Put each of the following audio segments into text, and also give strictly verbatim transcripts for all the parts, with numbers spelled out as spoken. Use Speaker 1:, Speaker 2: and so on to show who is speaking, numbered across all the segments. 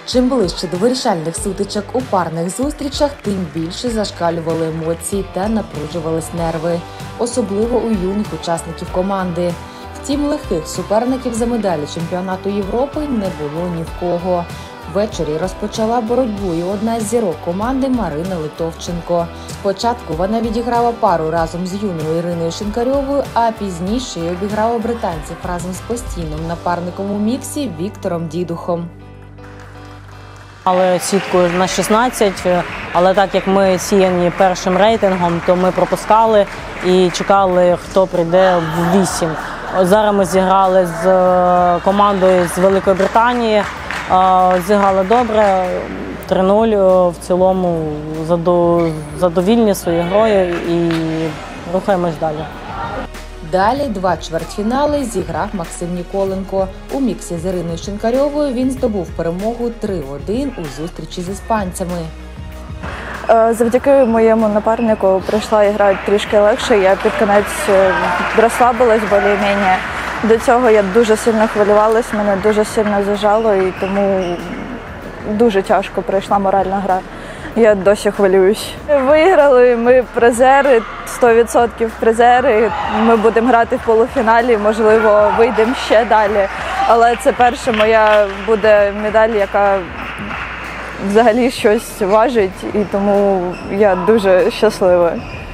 Speaker 1: Чим ближче до вирішальних сутичок у парних зустрічах, тим більше зашкалювали емоції та напружувались нерви, особливо у юних учасників команди. Втім, легких суперників за медалі чемпіонату Європи не було ні в кого. Ввечері розпочала боротьбу і одна з зірок команди Марина Литовченко. Спочатку вона відіграла пару разом з юною Іриною Шинкарьовою, а пізніше й обіграла британців разом з постійним напарником у міксі Віктором Дідухом.
Speaker 2: Але сітку на шістнадцять, але так як ми сіяні першим рейтингом, то ми пропускали і чекали, хто прийде в вісім. Зараз ми зіграли з командою з Великої Британії, зіграли добре, три нуль, в цілому задовільні своєю грою і рухаємось далі.
Speaker 1: Далі два чвертьфінали зіграв Максим Ніколенко. У міксі з Іриною Шинкарьовою він здобув перемогу три один у зустрічі з іспанцями.
Speaker 3: Завдяки моєму напарнику прийшла ігра трішки легше, я під кінець розслабилась більш-менш. До цього я дуже сильно хвилювалась, мене дуже сильно зажало і тому дуже тяжко пройшла моральна гра. Я досі хвилююсь. Виграли, ми призери, сто відсотків призери. Ми будемо грати в полуфіналі, можливо, вийдемо ще далі. Але це перша моя буде медаль, яка взагалі щось важить, і тому я дуже щаслива.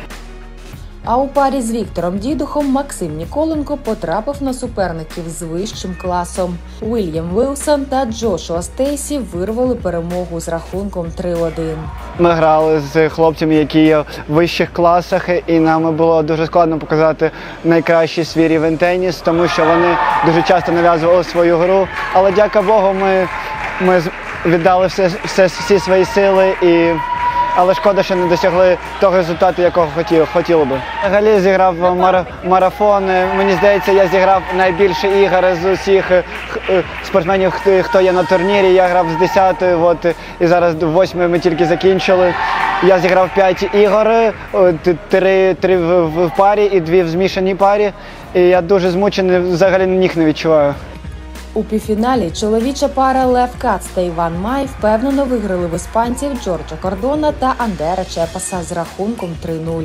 Speaker 1: А у парі з Віктором Дідухом Максим Ніколенко потрапив на суперників з вищим класом. Уільям Вілсон та Джошуа Стейсі вирвали перемогу з рахунком три один.
Speaker 4: Ми грали з хлопцями, які є в вищих класах, і нам було дуже складно показати найкращий свій рівень теніс, тому що вони дуже часто нав'язували свою гру. Але, дяка Богу, ми, ми віддали все, все, всі свої сили, і але шкода, що не досягли того результату, якого хотів, хотіли би. Взагалі зіграв марафон. Мені здається, я зіграв найбільше ігор з усіх спортсменів, хто є на турнірі. Я грав з десятої, от, і зараз восьмої ми тільки закінчили. Я зіграв п'ять ігор, три, три в парі і дві в змішаній парі. І я дуже змучений, взагалі ніг не відчуваю.
Speaker 1: У півфіналі чоловіча пара Лев Кац та Іван Май впевнено виграли в іспанців Джорджа Кордона та Андера Чепаса з рахунком три нуль.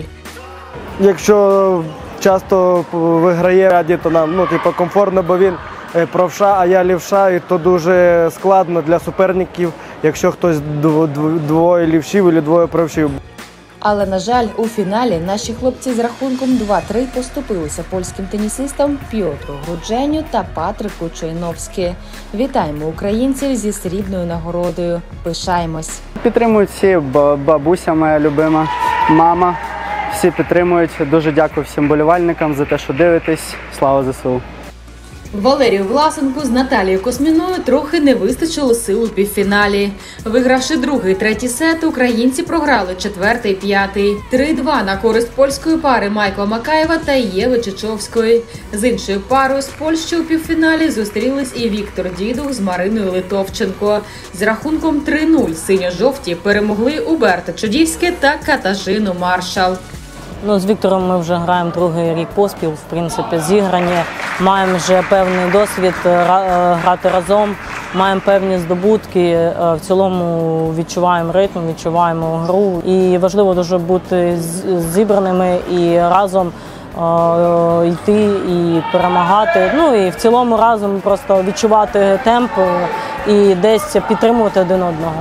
Speaker 5: Якщо часто виграє, то нам ну, типу, комфортно, бо він правша, а я лівша, і то дуже складно для суперників, якщо хтось двоє лівшів або двоє правшів.
Speaker 1: Але, на жаль, у фіналі наші хлопці з рахунком два три поступилися польським тенісистам Пьотру Грудженю та Патрику Чойновські. Вітаємо українців зі срібною нагородою. Пишаємось.
Speaker 4: Підтримують всі, бабуся моя любима, мама. Всі підтримують. Дуже дякую всім болівальникам за те, що дивитесь. Слава ЗСУ!
Speaker 1: Валерію Власенку з Наталією Косміною трохи не вистачило сил у півфіналі. Вигравши другий і третій сет, українці програли четвертий і п'ятий. три два на користь польської пари Майкла Макаєва та Єви Чечовської. З іншою парою з Польщі у півфіналі зустрілись і Віктор Дідух з Мариною Литовченко. З рахунком три нуль синьо-жовті перемогли Уберта Чудівське та Катажину Маршал.
Speaker 2: Ну, з Віктором ми вже граємо другий рік поспіл, в принципі, зіграні. Маємо вже певний досвід грати разом, маємо певні здобутки, в цілому відчуваємо ритм, відчуваємо гру. І важливо дуже бути зібраними і разом е, йти і перемагати. Ну і в цілому разом просто відчувати темп і десь підтримувати один одного.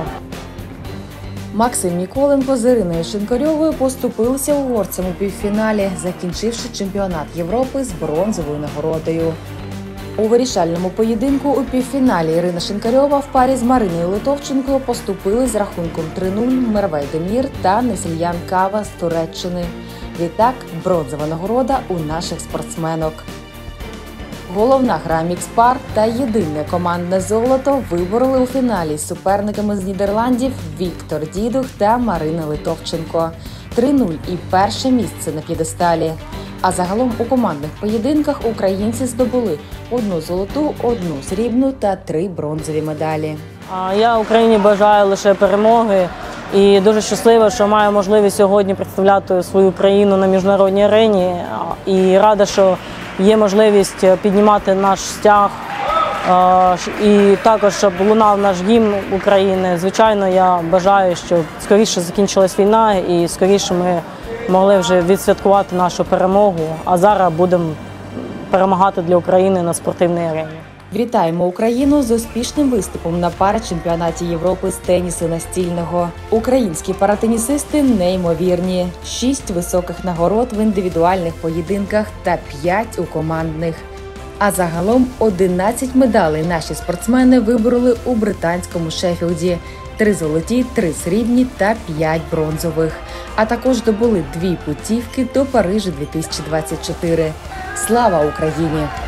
Speaker 1: Максим Ніколенко з Іриною Шинкарьовою поступилися угорцям у півфіналі, закінчивши чемпіонат Європи з бронзовою нагородою. У вирішальному поєдинку у півфіналі Ірина Шинкарьова в парі з Мариною Литовченкою поступили з рахунком три нуль Мервей Демір та Несільян Кава з Туреччини. Відтак, бронзова нагорода у наших спортсменок. Головна гра мікс-пар та єдине командне золото вибороли у фіналі з суперниками з Нідерландів Віктор Дідух та Марина Литовченко. три нуль і перше місце на п'єдесталі. А загалом у командних поєдинках українці здобули одну золоту, одну срібну та три бронзові медалі.
Speaker 2: Я Україні бажаю лише перемоги і дуже щаслива, що маю можливість сьогодні представляти свою країну на міжнародній арені. І рада, що є можливість піднімати наш стяг І також, щоб лунав наш гімн України. Звичайно, я бажаю, щоб скоріше закінчилась війна і скоріше ми могли вже відсвяткувати нашу перемогу, а зараз будемо перемагати для України на спортивній арені.
Speaker 1: Вітаємо Україну з успішним виступом на парачемпіонаті Європи з тенісу настільного. Українські паратенісисти неймовірні. Шість високих нагород в індивідуальних поєдинках та п'ять у командних. А загалом одинадцять медалей наші спортсмени вибороли у британському Шеффілді. Три золоті, три срібні та п'ять бронзових. А також добули дві путівки до Парижа дві тисячі двадцять чотири. Слава Україні!